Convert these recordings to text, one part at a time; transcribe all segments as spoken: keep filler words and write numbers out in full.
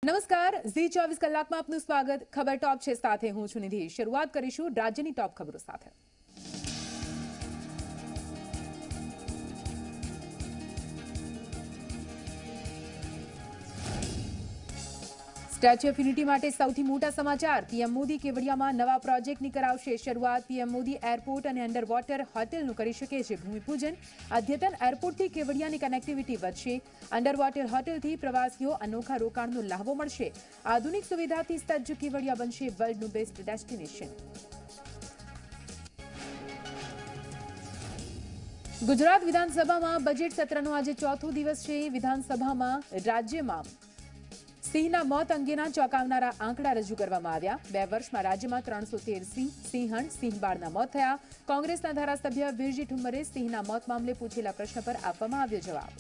નમસ્કાર, ઝી ચોવીસ કલાકમાં આપનું સ્વાગત. ખબર ટોપ છે, સાથે હું છું નિધિ. શરૂઆત કરીશું રાજ્યની ટોપ ખબરો સાથે. સ્ટેચ્યુ ઓફ યુનિટી માટે સૌથી મોટા સમાચાર. પીએમ મોદી કેવડિયામાં નવા પ્રોજેક્ટની કરાવશે શરૂઆત. પીએમ મોદી એરપોર્ટ અને અંડર વોટર હોટેલનું કરી શકે છે ભૂમિપૂજન. અદ્યતન એરપોર્ટથી કેવડિયાની કનેક્ટિવિટી વધશે. અંડર વોટર હોટેલથી પ્રવાસીઓ અનોખા રોકાણનો લાભો મળશે. આધુનિક સુવિધાથી સજ્જ કેવડિયા બનશે વર્લ્ડનું બેસ્ટ ડેસ્ટિનેશન. ગુજરાત વિધાનસભામાં બજેટ સત્રનો આજે ચોથો દિવસ છે. વિધાનસભામાં રાજ્યમાં સિંહના મોત અંગેના ચોંકાવનારા આંકડા રજૂ કરવામાં આવ્યા. બે વર્ષમાં રાજ્યમાં ત્રણસો તેર સિંહ સિંહણ સિંહબાળના મોત થયા. કોંગ્રેસના ધારાસભ્ય વીરજી ઠુમ્મરે સિંહના મોત મામલે પૂછેલા પ્રશ્ન પર આપવામાં આવ્યો જવાબ.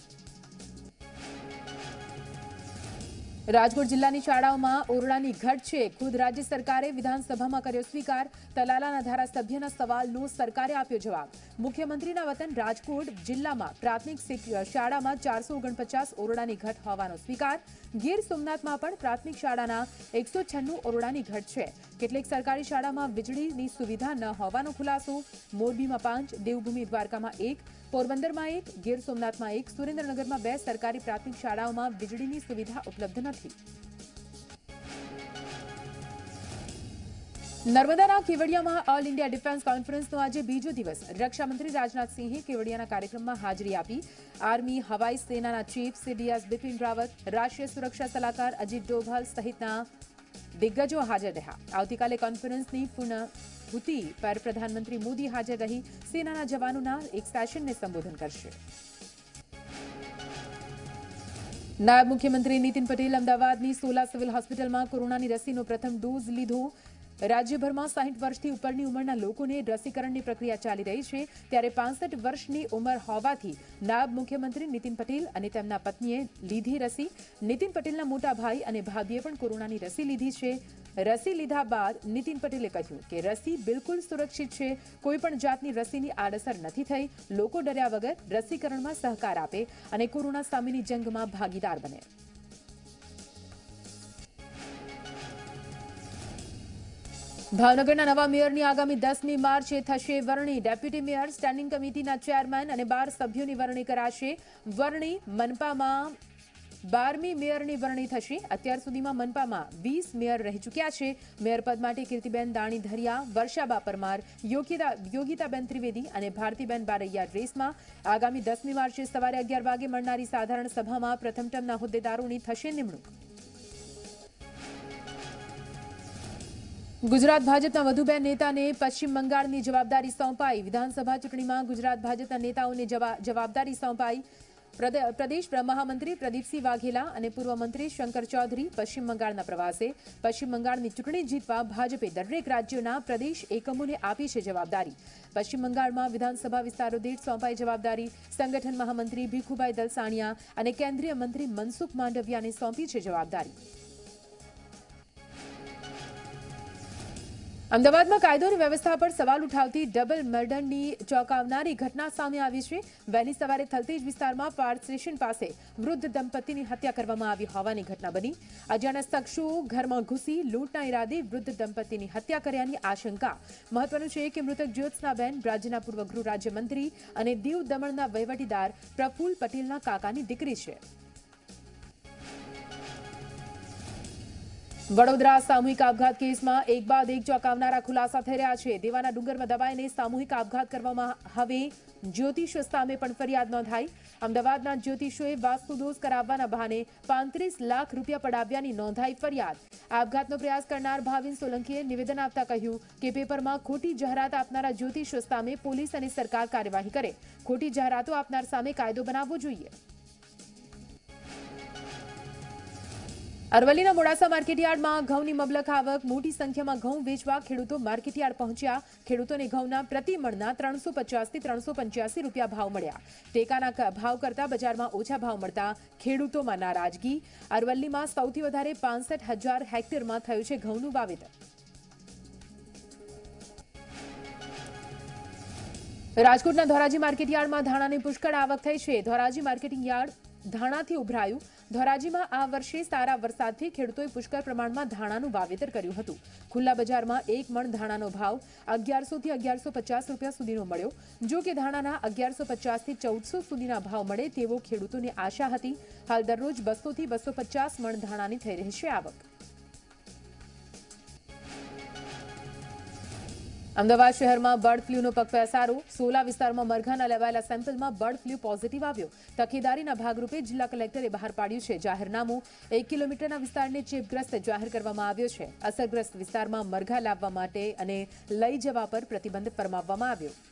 રાજકોટ જિલ્લાની શાળાઓમાં ઓરડાની ઘટ છે. ખુદ રાજ્ય સરકારે વિધાનસભામાં કર્યો સ્વીકાર. તલાલાના ધારાસભ્યના સવાલનો સરકારે આપ્યો જવાબ. મુખ્યમંત્રીના વતન રાજકોટ જિલ્લામાં પ્રાથમિક શાળામાં ચારસો ઓગણપચાસ ઓરડાની ઘટ હોવાનો સ્વીકાર. ગીર સોમનાથમાં પણ પ્રાથમિક શાળાના એકસો છન્નું ઓરડાની ઘટ છે. કેટલીક સરકારી શાળામાં વીજળીની સુવિધા ન હોવાનો ખુલાસો. મોરબીમાં પાંચ, દેવભૂમિ દ્વારકામાં એક, પોરબંદરમાં એક, ગીર સોમનાથમાં એક, સુરેન્દ્રનગરમાં બે સરકારી પ્રાથમિક શાળાઓમાં વીજળીની સુવિધા ઉપલબ્ધ નથી. નર્મદાના કેવડિયામાં ઓલ ઇન્ડિયા ડિફેન્સ કોન્ફરન્સનો આજે બીજો દિવસ. રક્ષામંત્રી રાજનાથસિંહે કેવડિયાના કાર્યક્રમમાં હાજરી આપી. આર્મી, હવાઈ સેનાના ચીફ સીડીએસ બિપિન રાવત, રાષ્ટ્રીય સુરક્ષા સલાહકાર અજીત ડોભાલ સહિતના દિગ્ગજો હાજર રહ્યા. આવતીકાલે કોન્ફરન્સની પૂર્ણાહુતિ પર પ્રધાનમંત્રી મોદી હાજર રહી સેનાના જવાનોના એક સેશનને સંબોધન કરશે. નાયબ મુખ્યમંત્રી નીતિન પટેલ અમદાવાદની સોલા સિવિલ હોસ્પિટલમાં કોરોનાની રસીનો પ્રથમ ડોઝ લીધો. રાજ્યભરમાં સાહીઠ વર્ષથી ઉપરની ઉંમરના લોકોને રસીકરણની પ્રક્રિયા ચાલી રહી છે. ત્યારે પાંસઠ વર્ષની ઉંમર હોવાથી નાયબ મુખ્યમંત્રી નીતિન પટેલ અને તેમના પત્નીએ લીધી રસી. નીતિન પટેલના મોટા ભાઈ અને ભાભીએ પણ કોરોનાની રસી લીધી છે. રસી લીધા બાદ નીતિન પટેલે કહ્યું કે રસી બિલકુલ સુરક્ષિત છે. કોઈપણ જાતની રસીની આડઅસર નથી થઈ. લોકો ડર્યા વગર રસીકરણમાં સહકાર આપે અને કોરોના સામેની જંગમાં ભાગીદાર બને. ભાવનગરના નવા મેયરની આગામી દસમી માર્ચે થશે વરણી. ડેપ્યુટી મેયર, સ્ટેન્ડિંગ કમિટીના ચેરમેન અને બાર સભ્યોની વરણી કરાશે. વરણી મનપામાં બારમી મેયરની વરણી થશે. અત્યાર સુધીમાં મનપામાં વીસ મેયર રહી ચૂક્યા છે. મેયર પદ માટે કીર્તિબેન દાણીધરિયા, વર્ષાબા પરમાર, યોગિતાબેન ત્રિવેદી અને ભારતીબેન બારૈયા રેસમાં. આગામી દસમી માર્ચે સવારે અગિયાર વાગે મળનારી સાધારણ સભામાં પ્રથમ ટર્મના હોદ્દેદારોની થશે નિમણૂક. ગુજરાત ભાજપના વધુ બે નેતાને પશ્ચિમ બંગાળની જવાબદારી સોંપાઈ. વિધાનસભા ચૂંટણીમાં ગુજરાત ભાજપના નેતાઓને જવાબદારી સોંપાઈ. પ્રદેશ મહામંત્રી પ્રદીપસિંહ વાઘેલા અને પૂર્વ મંત્રી શંકર ચૌધરી પશ્ચિમ બંગાળના પ્રવાસે. પશ્ચિમ બંગાળની ચૂંટણી જીતવા ભાજપે દરેક રાજ્યોના પ્રદેશ એકમોને આપી છે જવાબદારી. પશ્ચિમ બંગાળમાં વિધાનસભા વિસ્તારો દીઠ સોંપાઈ જવાબદારી. સંગઠન મહામંત્રી ભીખુભાઈ દલસાણિયા અને કેન્દ્રીય મંત્રી મનસુખ માંડવિયાને સોંપી છે જવાબદારી. અમદાવાદમાં કાયદો અને વ્યવસ્થા પર સવાલ ઉઠાવતી ડબલ મર્ડરની ચોંકાવનારી ઘટના સામે આવી છે. વહેલી સવારે થલતેજ વિસ્તારમાં ફાયર સ્ટેશન પાસે વૃદ્ધ દંપતીની હત્યા કરવામાં આવી હોવાની ઘટના બની. અજાણ્યા શખ્સો ઘરમાં ઘૂસી લૂંટના ઇરાદે વૃદ્ધ દંપતીની હત્યા કર્યાની આશંકા. મહત્વનું છે કે મૃતક જ્યોત્સનાબેન રાજ્યના પૂર્વ ગૃહ રાજ્યમંત્રી અને દીવ દમણના વહીવટીદાર પ્રફુલ્લ પટેલના કાકાની દીકરી છે. વડોદરા સામૂહિક આપઘાત કેસમાં એક બાદ એક ચોંકાવનારા ખુલાસા થઈ રહ્યા છે. દેવાના ડુંગરમાં દબાઈને સામૂહિક આપઘાત કરવામાં. હવે જ્યોતિષો સામે પણ ફરિયાદ નોંધાઈ. અમદાવાદના જ્યોતિષોએ વાસ્તુદોષ કરાવવાના બહાને પાંત્રીસ લાખ રૂપિયા પડાવ્યાની નોંધાઈ ફરિયાદ. આપઘાતનો પ્રયાસ કરનાર ભાવિન સોલંકીએ નિવેદન આપતા કહ્યું કે પેપરમાં ખોટી જાહેરાત આપનારા જ્યોતિષો સામે પોલીસ અને સરકાર કાર્યવાહી કરે. ખોટી જાહેરાતો આપનાર સામે કાયદો બનાવવો જોઈએ. અરવલ્લીના મોડાસા માર્કેટયાર્ડમાં ઘઉંની મબલખ આવક. મોટી સંખ્યામાં ઘઉં વેચવા ખેડૂતો માર્કેટયાર્ડ પહોંચ્યા. ખેડૂતોને ઘઉંના પ્રતિમણના ત્રણસો પચાસથી ત્રણસો પંચ્યાસી રૂપિયા ભાવ મળ્યા. ટેકાના ભાવ કરતાં બજારમાં ઓછા ભાવ મળતા ખેડૂતોમાં નારાજગી. અરવલ્લીમાં સૌથી વધારે પાંસઠ હજાર હેક્ટરમાં થયું છે ઘઉંનું વાવેતર. રાજકોટના ધોરાજી માર્કેટયાર્ડમાં ધાણાની પુષ્કળ આવક થઈ છે. ધોરાજી માર્કેટિંગ યાર્ડ ધાણાથી ઉભરાયું. ધોરાજીમાં આ વર્ષે સારા વરસાદથી ખેડૂતોએ પુષ્કળ પ્રમાણમાં ધાણાનું વાવેતર કર્યું હતું. ખુલ્લા બજારમાં એક મણ ધાણાનો ભાવ અગિયારસો થી અગિયારસો પચાસ રૂપિયા સુધીનો મળ્યો. જો કે ધાણાના અગિયારસો પચાસ થી ચૌદસો સુધીના ભાવ મળે તેવો ખેડૂતોને આશા હતી. હાલ દરરોજ બસો થી બસો પચાસ મણ ધાણાની થઈ રહી છે આવક. અમદાવાદ શહેરમાં બર્ડ ફ્લૂનો પગપેસારો. સોલા વિસ્તારમાં મરઘાના લેવાયેલા સેમ્પલમાં બર્ડ ફ્લૂ પોઝિટિવ આવ્યો. તકેદારીના ભાગરૂપે જિલ્લા કલેક્ટરે બહાર પાડ્યું છે જાહેરનામું. એક કિલોમીટરના વિસ્તારને ચેપગ્રસ્ત જાહેર કરવામાં આવ્યો છે. અસરગ્રસ્ત વિસ્તારમાં મરઘા લાવવા માટે અને લઈ જવા પર પ્રતિબંધ ફરમાવવામાં આવ્યો.